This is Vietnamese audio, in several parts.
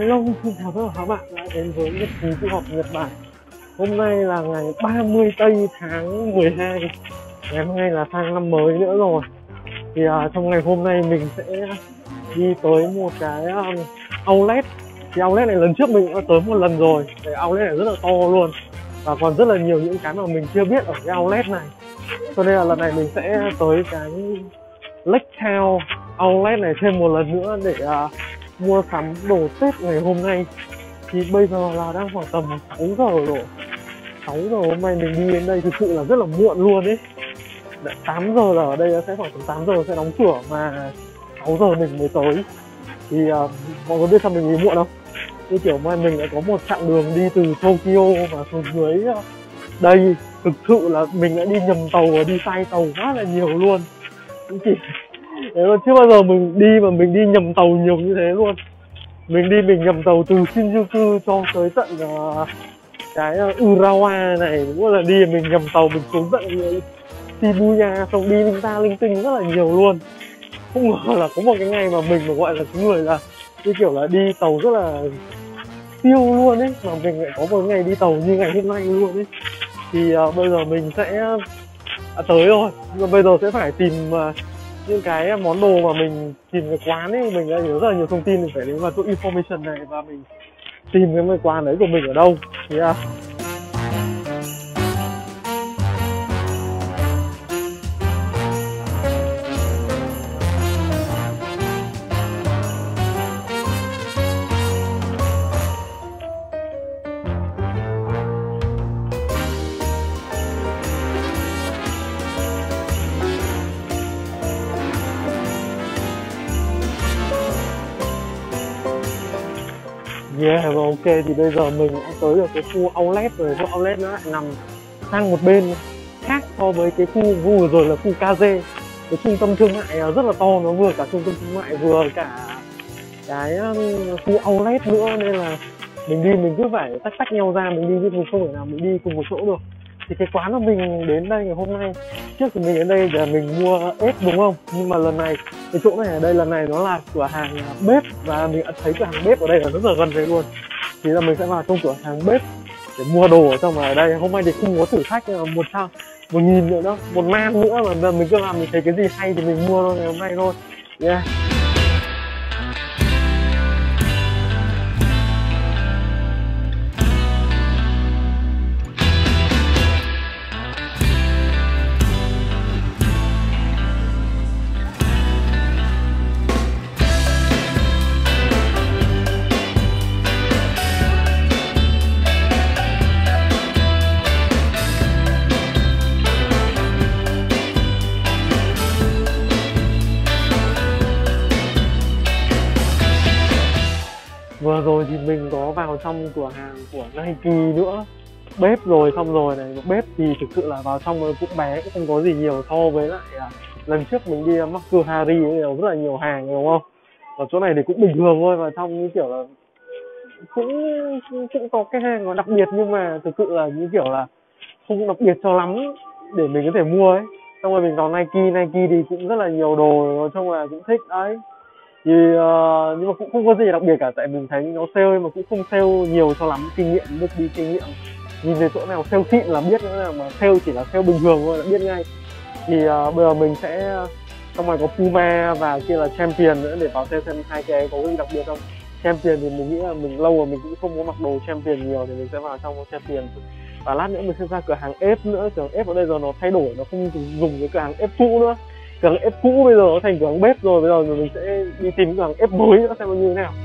Hello, xin chào tất cả các bạn đã đến với Nhật ký du học Nhật Bản. Hôm nay là ngày 30 tây tháng 12. Ngày hôm nay là sang năm mới nữa rồi. Thì trong ngày hôm nay mình sẽ đi tới một cái outlet. Thì outlet này lần trước mình đã tới một lần rồi. Cái outlet này rất là to luôn. Và còn rất là nhiều những cái mà mình chưa biết ở cái outlet này. Cho nên là lần này mình sẽ tới cái Lake Town outlet này thêm một lần nữa để mua sắm đồ Tết ngày hôm nay. Thì bây giờ là đang khoảng tầm 6 giờ rồi. 6 giờ hôm nay mình đi đến đây thực sự là rất là muộn luôn ấy. 8 giờ là ở đây sẽ khoảng tầm 8 giờ sẽ đóng cửa mà 6 giờ mình mới tới. Thì mọi người biết sao mình đi muộn không? Như kiểu mà mình đã có một chặng đường đi từ Tokyo và xuống dưới đây. Thực sự là mình đã đi nhầm tàu và đi sai tàu rất là nhiều luôn. Đấy là chưa bao giờ mình đi mà mình đi nhầm tàu nhiều như thế luôn. Mình nhầm tàu từ Shinjuku cho tới tận cái Urawa này. Mỗi lần đi mình nhầm tàu mình xuống tận Shibuya, xong đi linh ta linh tinh rất là nhiều luôn. Không ngờ là có một cái ngày mà mình mà gọi là cái người là như kiểu là đi tàu rất là siêu luôn ấy, mà mình lại có một ngày đi tàu như ngày hôm nay luôn ấy. Thì bây giờ mình sẽ tới rồi, nhưng bây giờ sẽ phải tìm những cái món đồ mà mình tìm cái quán ấy. Mình đã nhớ rất là nhiều thông tin, mình phải đến vào chỗ information này và mình tìm cái quán đấy của mình ở đâu. Thì ok, thì bây giờ mình đã tới được cái khu outlet rồi. Khu outlet nó lại nằm sang một bên khác so với cái khu vừa rồi là khu Kaze. Cái trung tâm thương mại rất là to, nó vừa cả trung tâm thương mại vừa cả cái khu outlet nữa, nên là mình đi mình cứ phải tách nhau ra, mình đi chứ mình không thể nào mình đi cùng một chỗ được. Thì cái quán của mình đến đây ngày hôm nay, trước thì mình đến đây để mình mua ếch đúng không, nhưng mà lần này cái chỗ này ở đây lần này nó là cửa hàng bếp, và mình đã thấy cửa hàng bếp ở đây là rất là gần đây luôn. Thì là mình sẽ vào trong cửa hàng bếp để mua đồ ở trong ở đây. Hôm nay thì không có thử thách 1.000 nữa đâu, 1 man nữa, mà mình cứ làm mình thấy cái gì hay thì mình mua thôi ngày hôm nay thôi. Vừa rồi thì mình có vào trong cửa hàng của Nike nữa, bếp rồi, xong rồi này, bếp thì thực sự là vào trong cũng bé, cũng không có gì nhiều so với lại lần trước mình đi Makuhari rất là nhiều hàng đúng không. Ở chỗ này thì cũng bình thường thôi, và trong như kiểu là cũng có cái hàng nó đặc biệt, nhưng mà thực sự là như kiểu là không đặc biệt cho lắm để mình có thể mua ấy. Xong rồi mình vào Nike thì cũng rất là nhiều đồ, nói chung là cũng thích đấy. Thì nhưng mà cũng không có gì đặc biệt cả, tại mình thấy nó sale mà cũng không sale nhiều cho lắm. Kinh nghiệm, được đi kinh nghiệm, nhìn thấy chỗ nào sale xịn là biết, nữa là mà sale chỉ là sale bình thường thôi là biết ngay. Thì bây giờ mình sẽ trong này có Puma và kia là Champion nữa, để vào xem hai cái có gì đặc biệt không. Champion thì mình nghĩ là mình lâu rồi mình cũng không có mặc đồ Champion nhiều, thì mình sẽ vào trong Champion. Và lát nữa mình sẽ ra cửa hàng ép nữa. Cửa hàng ép ở đây giờ nó thay đổi, nó không dùng cái cửa hàng ép cũ nữa. Cửa hàng ép cũ bây giờ nó thành cửa hàng bếp rồi. Bây giờ mình sẽ đi tìm cửa hàng ép mới nữa xem nó như thế nào.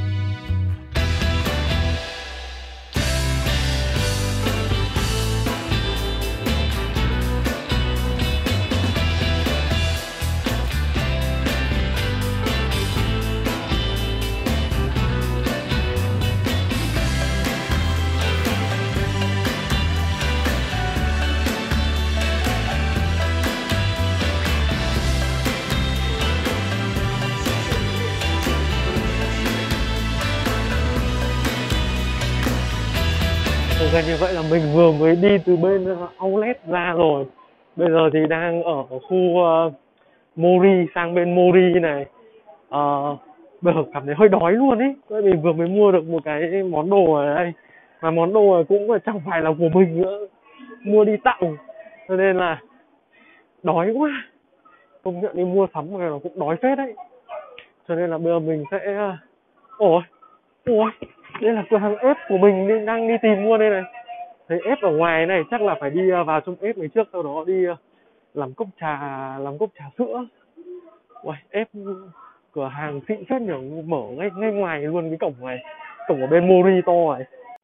Gần như vậy là mình vừa mới đi từ bên outlet ra rồi. Bây giờ thì đang ở khu Mori, sang bên Mori này. bây giờ cảm thấy hơi đói luôn ấy, bởi vì vừa mới mua được một cái món đồ ở đây, mà món đồ này cũng chẳng phải là của mình nữa, mua đi tặng, cho nên là đói quá. Công nhận đi mua sắm mà nó cũng đói phết đấy, cho nên là bây giờ mình sẽ ôi ôi đây là cửa hàng ép của mình nên đang đi tìm mua đây này. Thấy ép ở ngoài này chắc là phải đi vào trong ép này trước, sau đó đi làm cốc trà sữa. Ui, ép cửa hàng xịn phết nhỉ, mở ngay ngoài luôn cái cổng này, cổng ở bên Mori to này.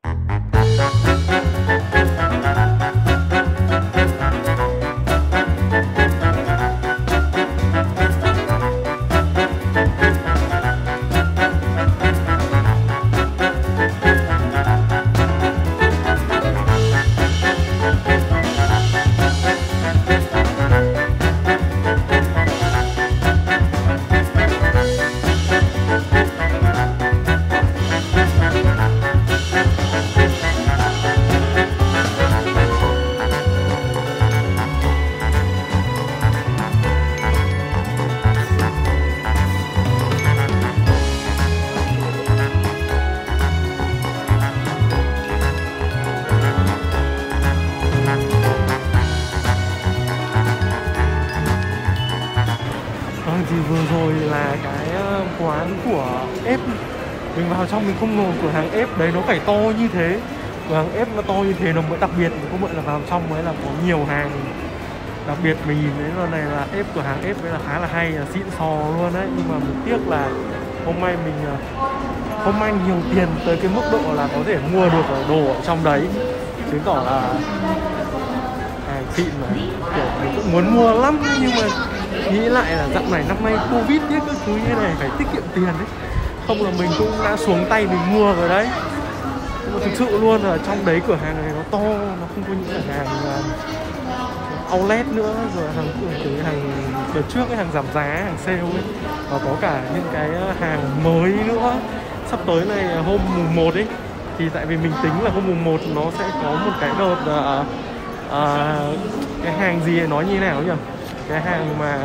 Thì vừa rồi là cái quán của ép, mình vào trong mình không ngờ cửa hàng ép đấy nó phải to như thế, cửa hàng ép nó to như thế nó mới đặc biệt, có vậy là vào trong mới là có nhiều hàng đặc biệt. Mình nhìn thấy lần này là ép, cửa hàng ép đấy là khá là hay, là xịn sò luôn đấy, nhưng mà một tiếc là hôm nay mình không mang nhiều tiền tới cái mức độ là có thể mua được đồ ở trong đấy, chứng tỏ là hàng xịn mà, kiểu mình cũng muốn mua lắm nhưng mà nghĩ lại là dạo này năm nay Covid ấy, các thứ như này phải tiết kiệm tiền đấy, không là mình cũng đã xuống tay mình mua rồi đấy. Nhưng mà thực sự luôn là trong đấy cửa hàng này nó to, nó không có những cửa hàng outlet nữa, rồi hàng đợt trước cái hàng giảm giá, hàng sale ấy, và có cả những cái hàng mới nữa. Sắp tới này hôm mùng 1 ấy, thì tại vì mình tính là hôm mùng 1 nó sẽ có một cái đợt cái hàng gì nói như nào nhỉ, cái hàng mà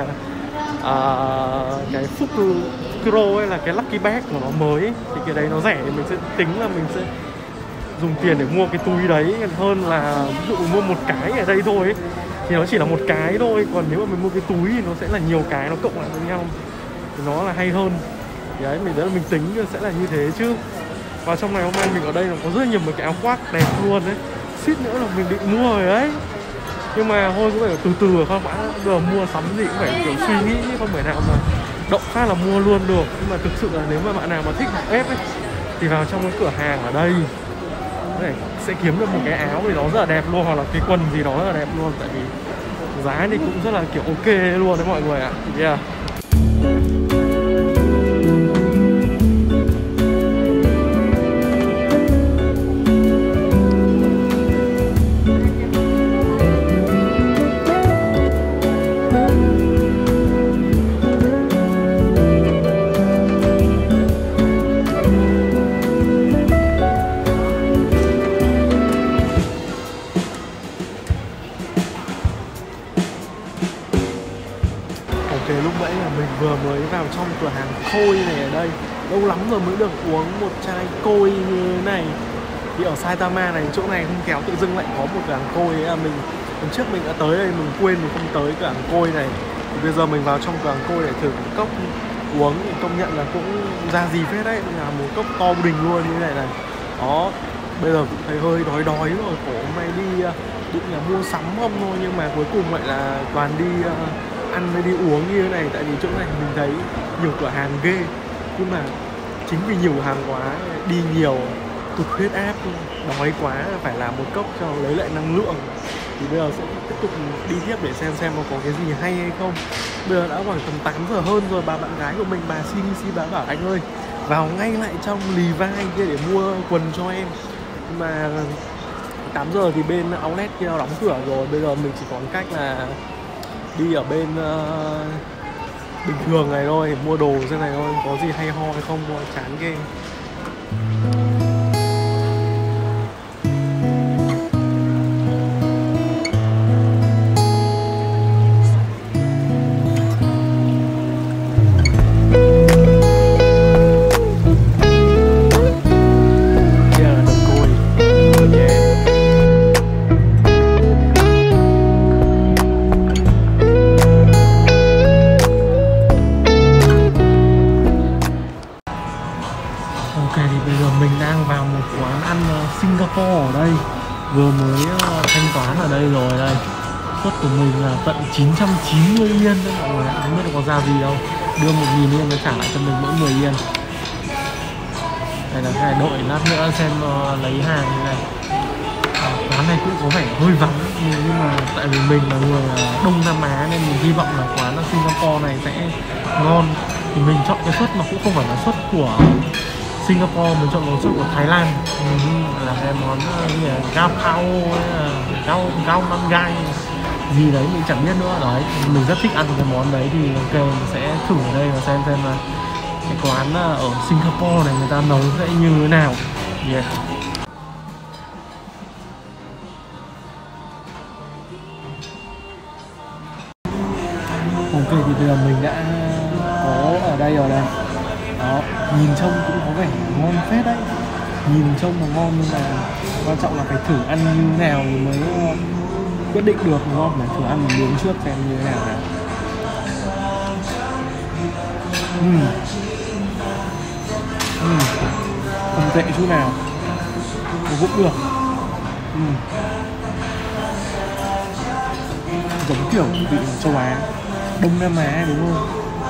cái Fukuro ấy, là cái Lucky Bag của nó mới ấy. Thì cái đấy nó rẻ thì mình sẽ tính là mình sẽ dùng tiền để mua cái túi đấy hơn là ví dụ mua một cái ở đây thôi ấy, thì nó chỉ là một cái thôi, còn nếu mà mình mua cái túi thì nó sẽ là nhiều cái nó cộng lại với nhau thì nó là hay hơn. Đấy, mình tính sẽ là như thế chứ. Và trong này hôm nay mình ở đây nó có rất nhiều một cái áo khoác đẹp luôn đấy, suýt nữa là mình định mua rồi đấy, nhưng mà thôi cũng phải từ từ các bạn, giờ mua sắm gì cũng phải kiểu suy nghĩ, không phải nào mà động phát là mua luôn được. Nhưng mà thực sự là nếu mà bạn nào mà thích mặc ép ấy thì vào trong cái cửa hàng ở đây này sẽ kiếm được một cái áo thì nó rất là đẹp luôn, hoặc là cái quần gì đó rất là đẹp luôn, tại vì giá thì cũng rất là kiểu ok luôn đấy mọi người ạ. Yeah. Lúc nãy là mình vừa mới vào trong cửa hàng Koi này ở đây, lâu lắm rồi mới được uống một chai Koi như thế này. Thì ở Saitama này, chỗ này không kéo tự dưng lại có một cửa hàng Koi ấy, mình lần trước mình đã tới đây mình quên mình không tới cửa hàng Koi này, thì bây giờ mình vào trong cửa hàng Koi để thử một cốc uống, công nhận là cũng ra gì phết đấy, là một cốc to đình luôn như thế này này. Đó, bây giờ cũng thấy hơi đói rồi, cổ hôm nay đi định là mua sắm không thôi, nhưng mà cuối cùng lại là toàn đi ăn với đi uống như thế này. Tại vì chỗ này mình thấy nhiều cửa hàng ghê, nhưng mà chính vì nhiều hàng quá, đi nhiều tụt huyết áp, đói quá phải làm một cốc cho lấy lại năng lượng. Thì bây giờ sẽ tiếp tục đi tiếp để xem nó có cái gì hay hay không. Bây giờ đã khoảng tầm 8 giờ hơn rồi, bà bạn gái của mình, bà CDC, bà bảo anh ơi vào ngay lại trong Levi's kia để mua quần cho em. Mà 8 giờ thì bên outlet kia đóng cửa rồi, bây giờ mình chỉ còn cách là đi ở bên bình thường này thôi, mua đồ trên này thôi, có gì hay ho hay không thôi, chán ghê. vừa mới thanh toán ở đây rồi đây. Suất của mình là tận 990 yên đấy mọi người ạ, không biết có ra gì đâu. Đưa 1.000 yên nó trả lại cho mình mỗi 10 yên. Đây là cái đội lát nữa xem lấy hàng như này. Quán này cũng có vẻ hơi vắng nhưng mà tại vì mình là người Đông Nam Á nên mình hy vọng là quán ở Singapore này sẽ ngon. Thì mình chọn cái suất mà cũng không phải là suất của Singapore, mình chọn một suất của Thái Lan. Là cái món như là gao khao, gao man gai gì đấy mình chẳng biết nữa đấy. Mình rất thích ăn cái món đấy thì ok mình sẽ thử ở đây và xem là cái quán ở Singapore này người ta nấu sẽ như thế nào. Yeah. Ok thì bây giờ mình đã có ở đây rồi đây. Đó, nhìn trông cũng có vẻ ngon phết đấy. Nhìn trông mà ngon nhưng mà quan trọng là phải thử ăn như thế nào thì mới quyết định được đúng không? Phải thử ăn một miếng trước xem như thế nào nào. Không tệ chút nào, cũng được. Giống kiểu vị châu Á, Đông Nam Á đúng không?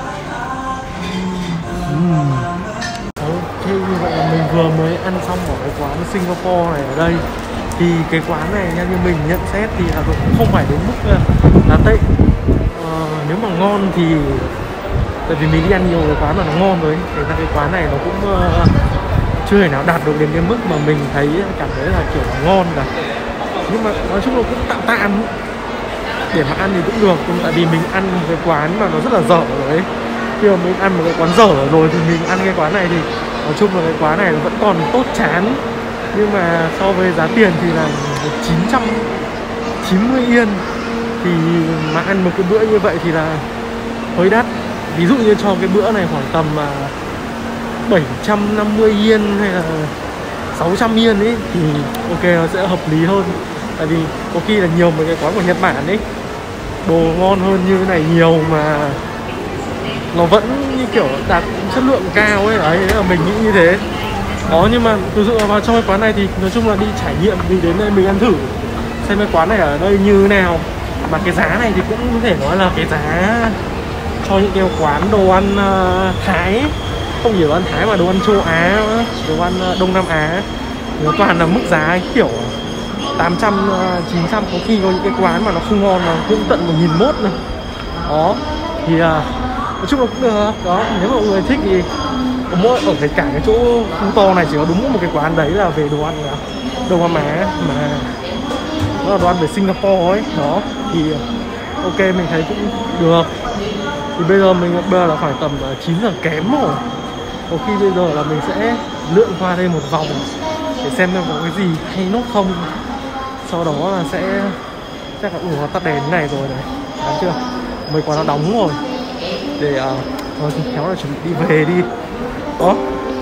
Ok, như vậy là mình vừa mới ăn xong ở cái quán Singapore này ở đây. Thì cái quán này nha, như mình nhận xét thì là cũng không phải đến mức là tệ. Nếu mà ngon thì tại vì mình đi ăn nhiều cái quán mà nó ngon rồi, thế ra cái quán này nó cũng chưa thể nào đạt được đến cái mức mà mình thấy cảm thấy là kiểu là ngon cả. Nhưng mà nói chung là cũng tạm tạm để mà ăn thì cũng được, tại vì mình ăn cái quán mà nó rất là dở rồi ấy. Khi mà mình ăn một cái quán dở rồi thì mình ăn cái quán này thì nói chung là cái quán này nó vẫn còn tốt chán, nhưng mà so với giá tiền thì là 990 yên thì mà ăn một cái bữa như vậy thì là hơi đắt. Ví dụ như cho cái bữa này khoảng tầm 750 yên hay là 600 yên ấy thì ok nó sẽ hợp lý hơn. Tại vì có khi là nhiều mấy cái quán của Nhật Bản ấy đồ ngon hơn như thế này nhiều mà nó vẫn như kiểu đạt chất lượng cao ấy, đấy là mình nghĩ như thế. Đó, nhưng mà thực sự là vào trong cái quán này thì nói chung là đi trải nghiệm, đi đến đây mình ăn thử xem cái quán này ở đây như thế nào. Mà cái giá này thì cũng có thể nói là cái giá cho những cái quán đồ ăn Thái, không chỉ đồ ăn Thái mà đồ ăn châu Á, đồ ăn Đông Nam Á, nó toàn là mức giá kiểu 800, 900, có khi có những cái quán mà nó không ngon mà cũng tận 1.001 này. Đó, thì nói chung là cũng được. Đó, nếu mà mọi người thích thì có mỗi ở cái cả cái chỗ khu to này chỉ có đúng một cái quán đấy là về đồ ăn Đông Nam Á, mà nó là đồ ăn về Singapore ấy. Đó, thì ok mình thấy cũng được. Thì bây giờ là phải tầm 9 giờ kém rồi. Có khi bây giờ là mình sẽ lượn qua đây một vòng để xem có cái gì hay nốt không. Sau đó là sẽ chắc là nó tắt đèn này rồi này, thấy chưa? Mấy quán nó đóng rồi. Để thôi thì khéo là chuẩn bị đi về đi. Đó.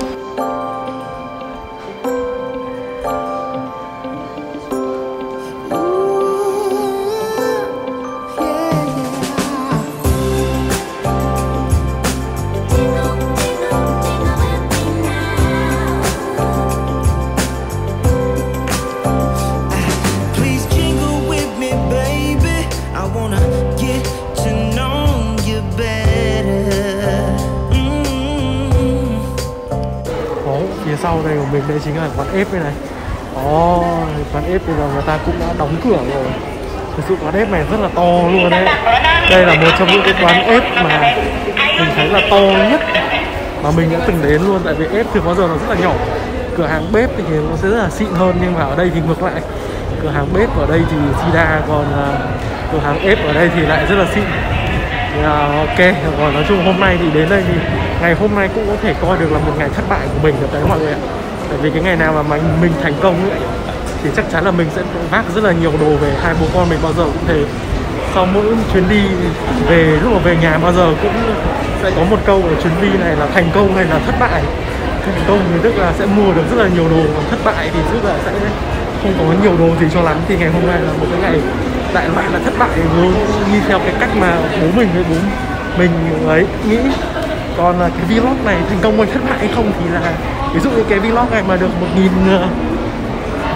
Phía sau đây của mình đây chính là quán ép đây này. Quán ép bây giờ người ta cũng đã đóng cửa rồi. Thực sự quán ép này rất là to luôn đấy. Đây là một trong những cái quán ép mà mình thấy là to nhất mà mình đã từng đến luôn. Tại vì ép thường bao giờ nó rất là nhỏ. Cửa hàng bếp thì nó sẽ rất là xịn hơn, nhưng mà ở đây thì ngược lại. Cửa hàng bếp ở đây thì sida, còn cửa hàng ép ở đây thì lại rất là xịn. Ok, rồi nói chung hôm nay thì đến đây thì ngày hôm nay cũng có thể coi được là một ngày thất bại của mình được đấy mọi người ạ. Tại vì cái ngày nào mà mình thành công ấy, thì chắc chắn là mình sẽ vác rất là nhiều đồ về. Hai bố con mình bao giờ cũng thế. Sau mỗi chuyến đi về, lúc mà về nhà bao giờ cũng sẽ có một câu ở chuyến đi này là thành công hay là thất bại. Thành công thì tức là sẽ mua được rất là nhiều đồ, còn thất bại thì tức là sẽ không có nhiều đồ gì cho lắm. Thì ngày hôm nay là một cái ngày đại loại là thất bại luôn, như theo cái cách mà bố mình với bố mình ấy nghĩ. Còn cái vlog này thành công hay thất bại hay không thì là ví dụ như cái vlog này mà được 1.000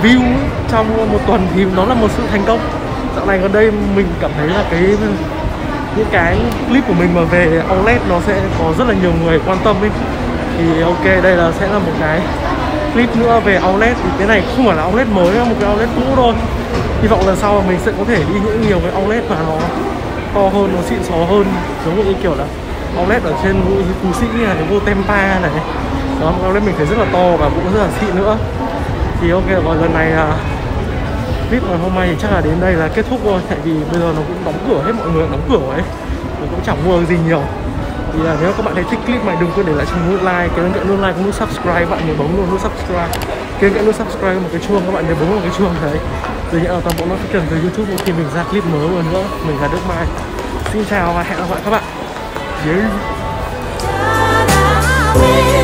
view trong một tuần thì nó là một sự thành công. Dạo này gần đây mình cảm thấy là những cái clip của mình mà về outlet nó sẽ có rất là nhiều người quan tâm ấy. Thì ok, đây sẽ là một cái clip nữa về outlet. Thì cái này không phải là outlet mới, một cái outlet cũ thôi. Hy vọng lần sau mình sẽ có thể đi nhiều cái outlet mà nó to hơn, nó xịn xò hơn, giống như kiểu là outlet ở trên Phú Sĩ này, Vô Tempa này. Đó, outlet mình thấy rất là to và cũng rất là xịn nữa. Thì ok, và lần này clip ngày hôm nay thì chắc là đến đây là kết thúc rồi. Tại vì bây giờ nó cũng đóng cửa hết, mọi người đóng cửa ấy, mình cũng chẳng mua gì nhiều. Thì nếu các bạn thấy thích clip này đừng quên để lại cho mình nút like, cái bên cạnh nút like có nút subscribe, bạn nhớ bấm luôn nút subscribe. Cái bên cạnh nút subscribe một cái chuông, các bạn nhớ bấm vào cái chuông đấy để nhận được toàn bộ notification từ YouTube mỗi khi mình ra clip mới hơn nữa. Mình là Đức Mai, xin chào và hẹn gặp lại các bạn. Yeah.